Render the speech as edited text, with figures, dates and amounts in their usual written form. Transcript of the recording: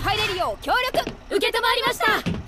入れるよう協力。 承りました。